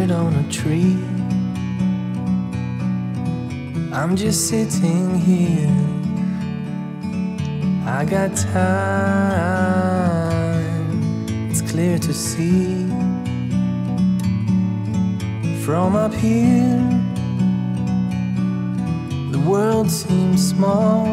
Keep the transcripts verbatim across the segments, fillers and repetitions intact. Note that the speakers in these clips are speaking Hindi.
bird on a tree. I'm just sitting here. I got time, it's clear to see. From up here, the world seems small.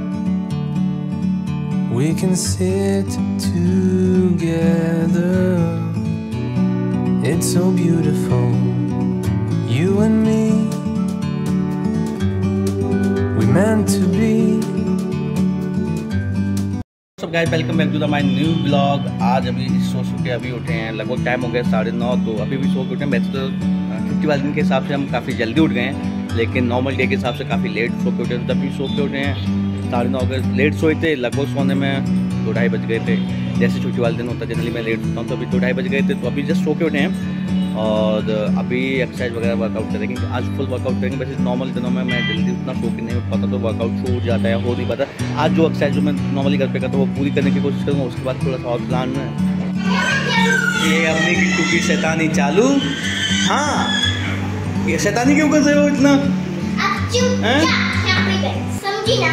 We can sit together. It's so beautiful, you and me. We meant to be. सब guys, welcome back to the my new blog. आज अभी सो सो के अभी उठे हैं, लगभग टाइम हो गया साढ़े नौ। तो अभी भी सो के उठे हैं। वैसे तो छुट्टी वाले दिन के हिसाब से हम काफ़ी जल्दी उठ गए हैं, लेकिन नॉर्मल डे के हिसाब से काफ़ी लेट सो के उठे। तो तभी सो के उठे हैं साढ़े नौ गए। लेट सोए थे, लगभग सोने में दो ढाई बज गए थे। जैसे छुट्टी वाले दिन होता है जनरली मैं लेट उठता हूँ, तो अभी दो ढाई बज गए थे। तो अभी जस्ट सो के उठे हैं और अभी एक्सरसाइज वगैरह वर्कआउट करेंगे। आज फुल वर्कआउट करेंगे। वैसे नॉर्मल दिनों में मैं जल्दी उतना सो के नहीं उठ पाता, तो वर्कआउट शो हो जाता है, हो नहीं पाता। आज जो एक्सरसाइज जो मैं नॉर्मली घर पे करता हूँ वो पूरी करने की कोशिश करूँगा। उसके बाद थोड़ा सा और प्लान में ये अपनी किट्टू की शैतानी चालू। हाँ, ये शैतानी क्यों कर रहे हो इतना? समझी ना?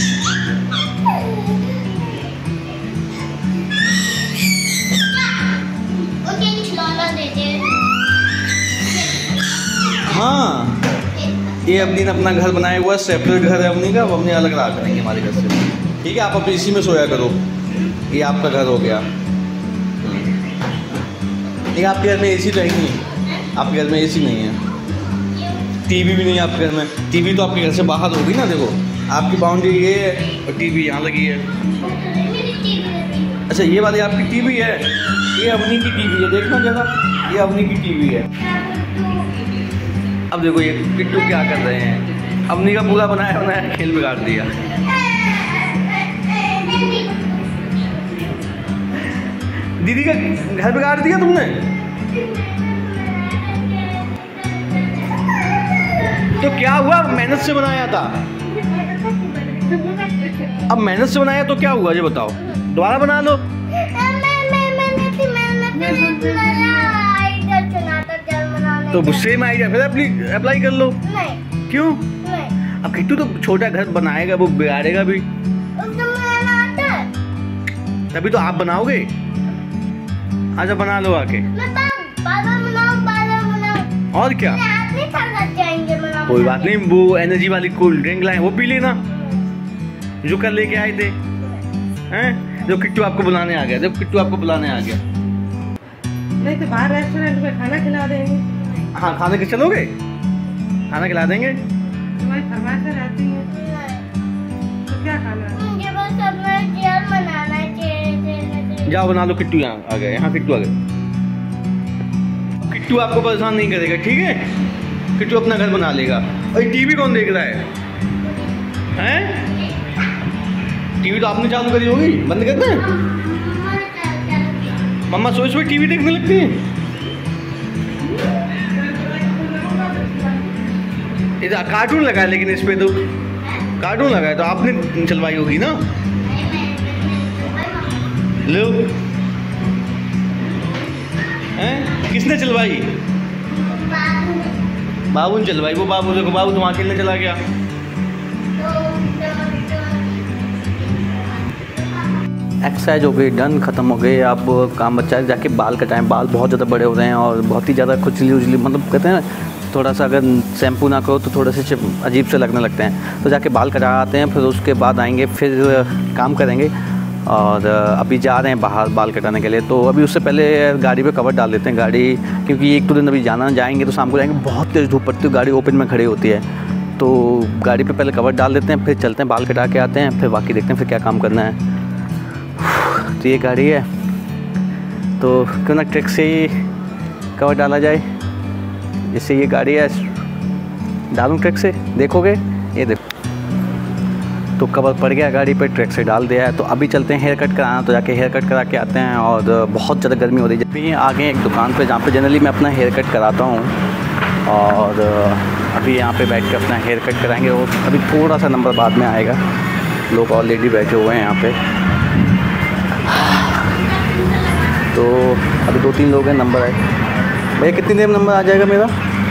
हाँ, ये अपनी ने अपना घर बनाया हुआ है, सेपरेट घर है अपनी का। वो अपने अलग रहा करेंगे हमारे घर से, ठीक है? आप अपने इसी में सोया करो, ये आपका घर हो गया। ये आपके घर में एसी तो है नहीं, आपके घर में एसी नहीं है, टीवी भी नहीं है आपके घर में। टीवी तो आपके घर से बाहर होगी ना। देखो, आपकी बाउंड्री ये है और टीवी यहाँ लगी है। अच्छा, ये वाली आपकी टीवी है, ये अपनी की टीवी है। देखना जरा, ये अपनी की टीवी है। अब देखो ये किट्टू क्या कर रहे हैं। अपनी का पूरा बनाया बनाया खेल बिगाड़ दिया। दीदी का घर बिगाड़ दिया तुमने। तो क्या हुआ? मेहनत से बनाया था। अब मेहनत से बनाया तो क्या हुआ ये बताओ? दोबारा बना लो। तो सेम आइडिया फिर अप्लाई कर लो। नहीं। क्यों? नहीं। अब किट्टू तो छोटा घर बनाएगा, वो बिगाड़ेगा भी। तभी तो आप बनाओगे। आजा बना लो आके। और क्या? कोई बात नहीं, वो एनर्जी वाली कोल्ड ड्रिंक लाए, वो पी लेना जो कल लेके आए थे। हैं? जो किट्टू आपको बुलाने आ गया, जब किट्टू आपको बुलाने आ गया। नहीं तो बाहर रेस्टोरेंट में खाना खिला देंगे। हाँ, खाने के चलोगे? खाना खिला देंगे। तुम्हारी फरमाइश रहती है तो क्या खाना है? मुझे बस अपना चेयर बनाना है, चेयर। जाओ बना लो। किट्टू यहाँ आ गया, यहाँ किट्टू आ गया। किट्टू आपको परेशान नहीं करेगा, ठीक है? किट्टू अपना घर बना लेगा। और टीवी कौन देख रहा है? हैं? टीवी तो आपने चालू करी होगी, बंद करते हैं। मम्मा सोच सोच टीवी देखने लगती है। इधर कार्टून लगा है, लेकिन इस पे तो कार्टून लगा है तो आपने चलवाई होगी ना। लो, हैं? किसने चलवाई? बाबू ने चलवाई। वो बाबू देखो, बाबू तो वहाँ खेलने चला गया। एक्सरसाइज हो गई, डन, ख़त्म हो गई। अब काम बच्चा है, जाके बाल कटाएं। बाल बहुत ज़्यादा बड़े हो रहे हैं और बहुत ही ज़्यादा खुजली उजली, मतलब कहते हैं थोड़ा सा अगर शैम्पू ना करो तो थोड़े से अजीब से लगने लगते हैं। तो जाके बाल कटा आते हैं, फिर उसके बाद आएंगे, फिर काम करेंगे। और अभी जा रहे हैं बाहर बाल कटाने के लिए। तो अभी उससे पहले गाड़ी पे कवर डाल देते हैं गाड़ी, क्योंकि एक तो दिन अभी जाना जाएंगे तो शाम को जाएंगे, बहुत तेज़ धूप पड़ती है, गाड़ी ओपन में खड़ी होती है। तो गाड़ी पे पहले कवर डाल देते हैं, फिर चलते हैं, बाल कटा के आते हैं, फिर बाकी देखते हैं फिर क्या काम करना है। तो ये गाड़ी है, तो क्यों ना ट्रक से ही कवर डाला जाए। जिससे ये गाड़ी है, डालूँ ट्रक से, देखोगे? ये देखो, तो कवर पड़ गया गाड़ी पे, ट्रक से डाल दिया है। तो अभी चलते हैं हेयर कट कराना, तो जाके हेयर कट करा के आते हैं। और बहुत ज़्यादा गर्मी हो रही है। जब भी आगे एक दुकान पे जहाँ पे जनरली मैं अपना हेयर कट कराता हूँ, और अभी यहाँ पे बैठ के अपना हेयर कट कराएंगे। और अभी थोड़ा सा नंबर बाद में आएगा, लोग ऑलरेडी बैठे हुए हैं यहाँ पे। तो अभी दो तीन लोग हैं, नंबर है। भैया कितनी देर में नंबर आ जाएगा मेरा?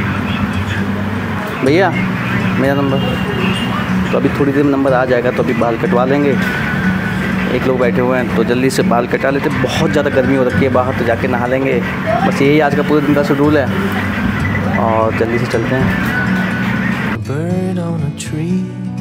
भैया मेरा नंबर तो अभी थोड़ी देर में नंबर आ जाएगा, तो अभी बाल कटवा लेंगे। एक लोग बैठे हुए हैं तो जल्दी से बाल कटा लेते। बहुत ज़्यादा गर्मी हो रखी है बाहर, तो जाके नहा लेंगे। बस यही आज का पूरे दिन का शेड्यूल है और जल्दी से चलते हैं। Bird on a tree.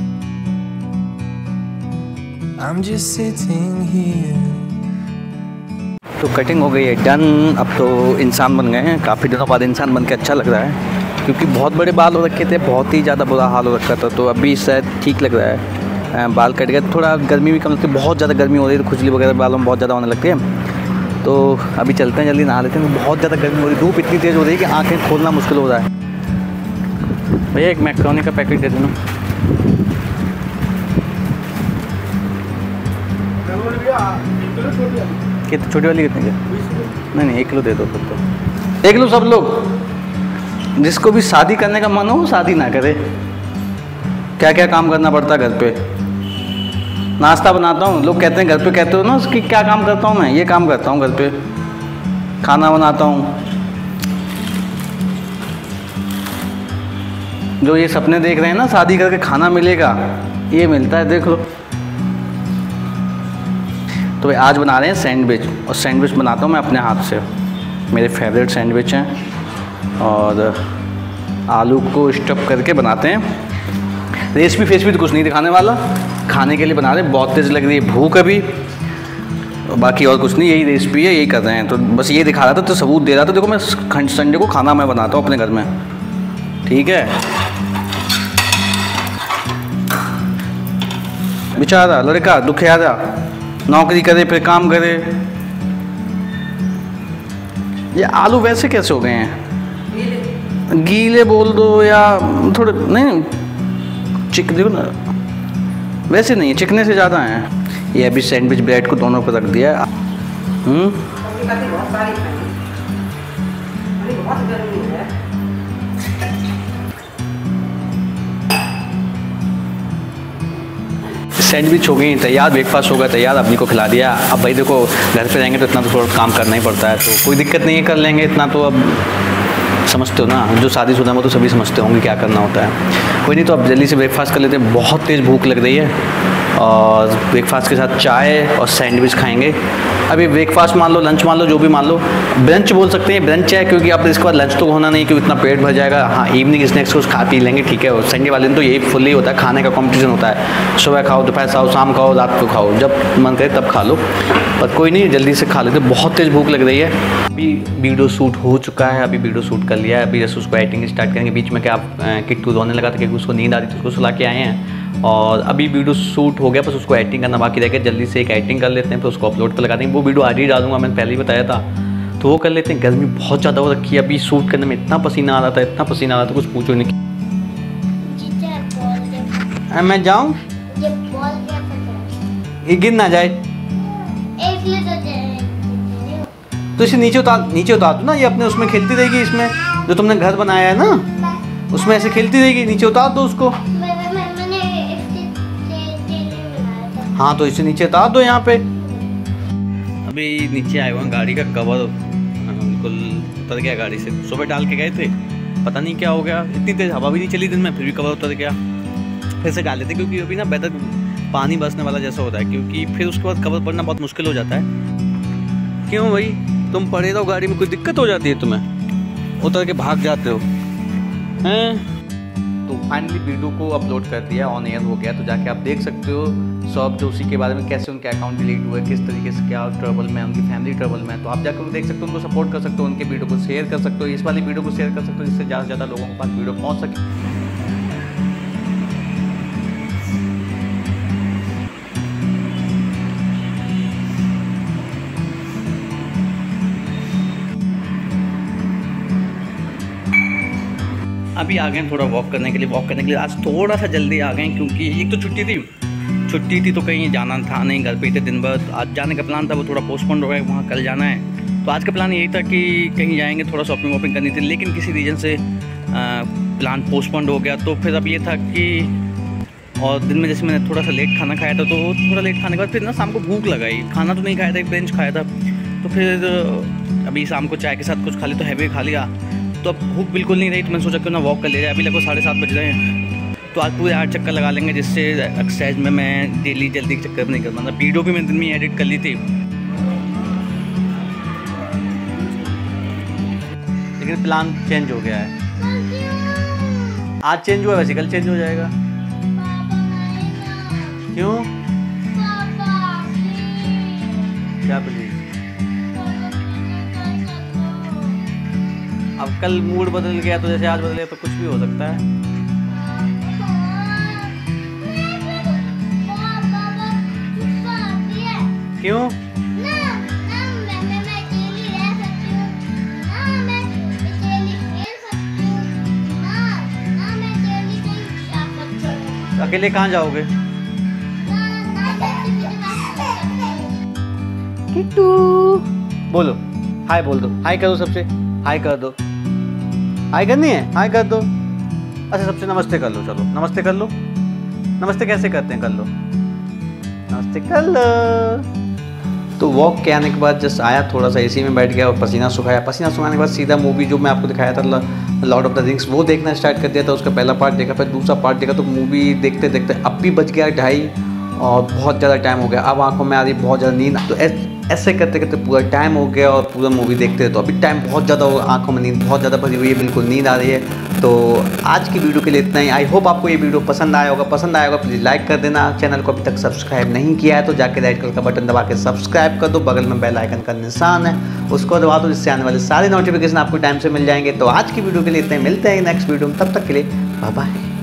I'm just sitting here. तो कटिंग हो गई है डन। अब तो इंसान बन गए हैं, काफ़ी दिनों बाद इंसान बन के अच्छा लग रहा है, क्योंकि बहुत बड़े बाल हो रखे थे, बहुत ही ज़्यादा बुरा हाल हो रखा था। तो अभी शायद ठीक लग रहा है, बाल कट गए। थोड़ा गर्मी भी कम लगती है, बहुत ज़्यादा गर्मी हो रही है तो खुजली वगैरह बालों में बहुत ज़्यादा होने लगती है। तो अभी चलते हैं, जल्दी नहा लेते हैं। बहुत ज़्यादा गर्मी हो रही है, धूप इतनी तेज़ हो रही है कि आँखें खोलना मुश्किल हो रहा है। भैया एक मैक्रोनी का पैकेट दे देना। कितनी छोटी वाली कितने की? नहीं नहीं एक किलो दे दो फिर तो। देख लो सब लोग, जिसको भी शादी करने का मन हो शादी ना करे। क्या क्या काम करना पड़ता है घर पे। नाश्ता बनाता हूँ, लोग कहते हैं घर पे, कहते हो ना कि क्या काम करता हूँ मैं, ये काम करता हूँ घर पे, खाना बनाता हूँ। जो ये सपने देख रहे हैं ना शादी करके खाना मिलेगा, ये मिलता है, देख लो। तो भाई आज बना रहे हैं सैंडविच, और सैंडविच बनाता हूँ मैं अपने हाथ से। मेरे फेवरेट सैंडविच हैं और आलू को स्टफ करके बनाते हैं। रेसिपी फेसिपी तो कुछ नहीं दिखाने वाला, खाने के लिए बना रहे हैं। बहुत तेज़ लग रही है भूख अभी, बाकी और कुछ नहीं, यही रेसिपी है, यही कर रहे हैं। तो बस ये दिखा रहा था, तो सबूत दे रहा था। देखो मैं संडे को खाना मैं बनाता हूँ अपने घर में, ठीक है। बेचारा लड़का दुखियारा, नौकरी करे फिर काम करे। ये आलू वैसे कैसे हो गए हैं? गीले बोल दो या थोड़े, नहीं चिक देखो ना, वैसे नहीं है, चिकने से ज़्यादा हैं। ये अभी सैंडविच ब्रेड को दोनों पर रख दिया है। हम्म सैंडविच हो गई तैयार, ब्रेकफास्ट होगा तैयार, अपनी को खिला दिया। अब भाई देखो घर पे रहेंगे तो इतना तो थोड़ा काम करना ही पड़ता है, तो कोई दिक्कत नहीं है, कर लेंगे इतना तो। अब समझते हो ना, जो शादीशुदा है वो तो सभी समझते होंगे क्या करना होता है। कोई नहीं, तो अब जल्दी से ब्रेकफास्ट कर लेते हैं। बहुत तेज़ भूख लग रही है और ब्रेकफास्ट के साथ चाय और सैंडविच खाएंगे। अभी ब्रेकफास्ट मान लो, लंच मान लो, जो भी मान लो, ब्रंच बोल सकते हैं। ब्रंच है क्योंकि अब इसके बाद लंच तो होना नहीं, क्योंकि इतना पेट भर जाएगा। हाँ इवनिंग स्नैक्स कुछ खा पी लेंगे, ठीक है। और संडे वाले दिन तो यही फुल्ली होता है, खाने का कंपटीशन होता है। सुबह खाओ, दोपहर खाओ, शाम खाओ, रात को खाओ, जब मन करे तब खा लो। पर कोई नहीं, जल्दी से खा लेते, बहुत तेज़ भूख लग रही है। अभी वीडियो शूट हो चुका है, अभी वीडियो शूट कर लिया है। अभी जैसे उसको एडिटिंग स्टार्ट करेंगे। बीच में क्या किट्टू रोने लगा था क्योंकि उसको नींद आ रही थी, उसको सुला के आए हैं। और अभी वीडियो शूट हो गया, बस उसको एडिटिंग करना बाकी रह गया। जल्दी से एक एडिटिंग कर लेते हैं, फिर उसको अपलोड पर लगा देंगे। वो वीडियो आज ही डालूंगा, मैंने पहले ही बताया था, तो वो कर लेते हैं। गर्मी बहुत ज़्यादा हो रखी है, अभी शूट करने में इतना पसीना आ रहा था, इतना पसीना आ रहा था, कुछ पूछो नहीं। मैं जाऊँ, ये गिर ना जाए, तो इसे नीचे उतार, नीचे उतार दो ना, ये अपने उसमें खेलती रहेगी। इसमें जो तुमने घर बनाया है ना, उसमें ऐसे खेलती रहेगी, नीचे उतार दो उसको। हाँ तो इसे नीचे उतार दो यहाँ पे। अभी नीचे आए हुए हैं, गाड़ी का कवर बिल्कुल उतर गया गाड़ी से। सुबह डाल के गए थे, पता नहीं क्या हो गया, इतनी तेज हवा भी नहीं चली दिन में, फिर भी कवर उतर गया। फिर से डाल लेते क्योंकि अभी ना बेहतर पानी बरसने वाला जैसा होता है, क्योंकि फिर उसके बाद कवर पड़ना बहुत मुश्किल हो जाता है। क्यों भाई, तुम पड़े रहो गाड़ी में, कोई दिक्कत हो जाती है तुम्हें, उतर के भाग जाते हो हैं। तो फाइनली वीडियो को अपलोड कर दिया, ऑन एयर हो गया, तो जाके आप देख सकते हो सब जो उसी के बारे में, कैसे उनके अकाउंट डिलीट हुए, किस तरीके से क्या ट्रबल में, उनकी फैमिली ट्रबल में। तो आप जाकर उनको देख सकते हो, उनको सपोर्ट कर सकते हो, उनके वीडियो को शेयर कर सकते हो, इस वाली वीडियो को शेयर कर सकते हो, जिससे ज़्यादा से ज़्यादा लोगों के पास वीडियो पहुँच सके। अभी आ गए थोड़ा वॉक करने के लिए। वॉक करने के लिए आज थोड़ा सा जल्दी आ गए, क्योंकि एक तो छुट्टी थी छुट्टी थी तो कहीं जाना था नहीं, घर पे थे दिन भर। आज जाने का प्लान था, वो थोड़ा पोस्टपोन हो गया, वहाँ कल जाना है। तो आज का प्लान यही था कि कहीं जाएंगे, थोड़ा शॉपिंग वॉपिंग करनी थी, लेकिन किसी रीज़न से प्लान पोस्टपोन हो गया। तो फिर अब ये था कि, और दिन में जैसे मैंने थोड़ा सा लेट खाना खाया था, तो थोड़ा लेट खाने के बाद फिर ना शाम को भूख लगाई, खाना तो नहीं खाया था, एक बेंच खाया था। तो फिर अभी शाम को चाय के साथ कुछ खा लिया तो हैवी खा लिया, तो अब भूख बिल्कुल नहीं रही, तो मैंने सोचा क्यों ना वॉक कर लिया। अभी लगभग साढ़े सात बज रहे हैं, तो आज पूरे आठ चक्कर लगा लेंगे, जिससे एक्सरसाइज में मैं डेली जल्दी चक्कर नहीं करता। मतलब वीडियो भी मैंने दिन में एडिट कर ली थी, लेकिन प्लान चेंज हो गया है। आज चेंज हुआ, वैसे कल चेंज हो जाएगा। क्यों? क्या प्लीज? अब कल मूड बदल गया तो जैसे आज बदल गया तो कुछ भी हो सकता है। क्यों? अकेले कहाँ जाओगे? किट्टू बोलो, हाय बोल दो, हाय करो, सबसे हाय कर दो। हाय करनी है? हाय कर दो। अच्छा सबसे नमस्ते कर लो, चलो नमस्ते कर लो। नमस्ते कैसे करते हैं? कर लो, नमस्ते कर लो। तो वॉक के आने के बाद जस्ट आया, थोड़ा सा एसी में बैठ गया और पसीना सुखाया। पसीना सुखाने के बाद सीधा मूवी जो मैं आपको दिखाया था लॉर्ड ऑफ द रिंग्स, वो देखना स्टार्ट कर दिया था। उसका पहला पार्ट देखा, फिर दूसरा पार्ट देखा। तो मूवी देखते देखते अब भी बज गया ढाई और बहुत ज़्यादा टाइम हो गया। अब आंखों में आ रही बहुत ज़्यादा नींद। तो ऐसे करते करते पूरा टाइम हो गया और पूरा मूवी देखते तो अभी टाइम बहुत ज़्यादा हो, आंखों में नींद बहुत ज़्यादा भरी हुई है, बिल्कुल नींद आ रही है। तो आज की वीडियो के लिए इतना ही। आई होप आपको ये वीडियो पसंद आया होगा। पसंद आया होगा प्लीज़ लाइक कर देना। चैनल को अभी तक सब्सक्राइब नहीं किया है तो जाके रेड कलर का बटन दबा के सब्सक्राइब कर दो। बगल में बेल आइकन का निशान है, उसको दबा दो, जिससे आने वाले सारे नोटिफिकेशन आपको टाइम से मिल जाएंगे। तो आज की वीडियो के लिए इतना ही। मिलते हैं नेक्स्ट वीडियो में, तब तक के लिए बाय बाय।